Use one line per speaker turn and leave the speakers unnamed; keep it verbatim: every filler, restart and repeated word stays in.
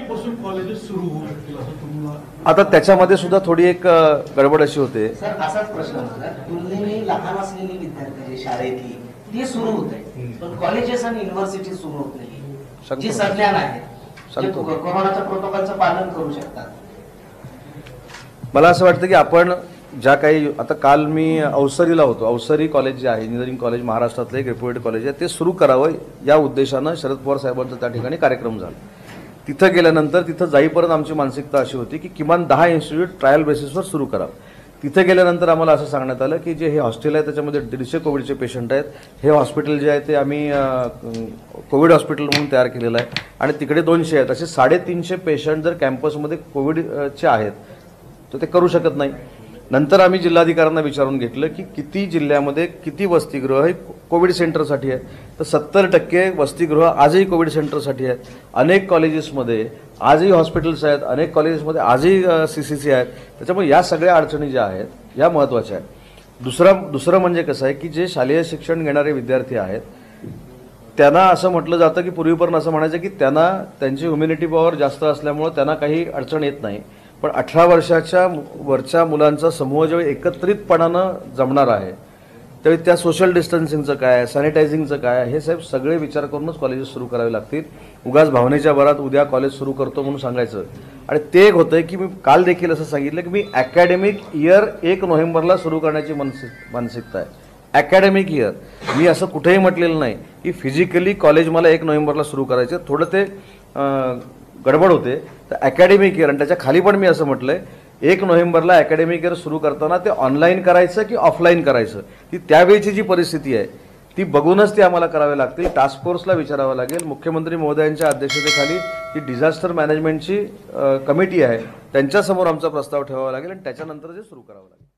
पासून कॉलेजेस सुरू होऊ शकतील असं तुम्हाला
आता त्याच्यामध्ये सुद्धा थोडी एक अ, गडबड अशी होते.
सर असाच प्रश्न होता, तुलनेने लहान असलेली विद्यार्थी जे शाळेतली ते सुरू होत आहे, पण कॉलेजेस आणि युनिव्हर्सिटी सुरू होत नाही. जी संज्ञान आहेत जे कोरोनाच्या प्रोटोकॉलचं पालन करू शकतात.
मला असं वाटतं की आपण ज्या काही आता काल मी अवसरीला होतो. अवसरी कॉलेज जे आहे इंजिनिअरिंग कॉलेज महाराष्ट्रातलं एक रेप्युटेड कॉलेज आहे, ते सुरू करावं या उद्देशानं शरद पवार साहेबांचा त्या ठिकाणी कार्यक्रम झाला. तिथं गेल्यानंतर तिथं जाईपर्यंत आमची मानसिकता अशी होती की किमान दहा इन्स्टिट्यूट ट्रायल बेसिसवर सुरू करावं. तिथे गेल्यानंतर आम्हाला असं सांगण्यात आलं की जे हे हॉस्टेल आहे त्याच्यामध्ये दीडशे कोविडचे पेशंट आहेत. हे हॉस्पिटल जे आहे ते आम्ही कोविड हॉस्पिटल म्हणून तयार केलेलं आहे आणि तिकडे दोनशे आहेत. असे साडेतीनशे पेशंट जर कॅम्पसमध्ये कोविडचे आहेत तर ते करू शकत नाही. नंतर आम्ही जिल्हाधिकाऱ्यांना विचारून घेतलं की किती जिल्ह्यामध्ये किती वसतिगृह हे कोविड सेंटरसाठी आहे, तर सत्तर टक्के वसतिगृह आजही कोविड सेंटरसाठी आहेत. अनेक कॉलेजेसमध्ये आजही हॉस्पिटल्स आहेत, अनेक कॉलेजेसमध्ये आजही सी सी सी आहेत. त्याच्यामुळे या सगळ्या अडचणी ज्या आहेत या महत्त्वाच्या आहेत. दुसरं दुसरं म्हणजे कसं आहे की जे शालेय शिक्षण घेणारे विद्यार्थी आहेत त्यांना असं म्हटलं जातं की पूर्वीपर्यंत असं म्हणायचं की त्यांना त्यांची ह्युमॅनिटी पॉवर जास्त असल्यामुळं त्यांना काही अडचण येत नाही. पण अठरा वर्षाच्या वरच्या मुलांचा समूह जेव्हा एकत्रितपणानं जमणार आहे त्यावेळी त्या सोशल डिस्टन्सिंगचं काय, सॅनिटायझिंगचं काय, हे साहेब सगळे विचार करूनच कॉलेजेस सुरू करावे लागतील. उगाच भावनेच्या भरात उद्या कॉलेज सुरू करतो म्हणून सांगायचं. आणि ते एक होतं की मी काल देखील असं सांगितलं की मी अकॅडमिक इयर एक नोव्हेंबरला सुरू करण्याची मानसिक मानसिकता आहे. अकॅडमिक इयर मी असं कुठेही म्हटलेलं नाही की फिजिकली कॉलेज मला एक नोव्हेंबरला सुरू करायचं. थोडं ते गडबड होते. तर अकॅडमिक इयर आणि त्याच्या खाली पण मी असं म्हटलंय एक नोव्हेंबरला अकॅडमिक इयर सुरू करताना ते ऑनलाईन करायचं की ऑफलाईन करायचं, ती त्यावेळीची जी परिस्थिती आहे ती बघूनच ती आम्हाला करावे लागतील. टास्क फोर्सला विचारावं लागेल. मुख्यमंत्री महोदयांच्या अध्यक्षतेखाली जी डिझास्टर मॅनेजमेंटची कमिटी आहे त्यांच्यासमोर आमचा प्रस्ताव ठेवावा लागेल आणि त्याच्यानंतर जे सुरू करावं लागेल.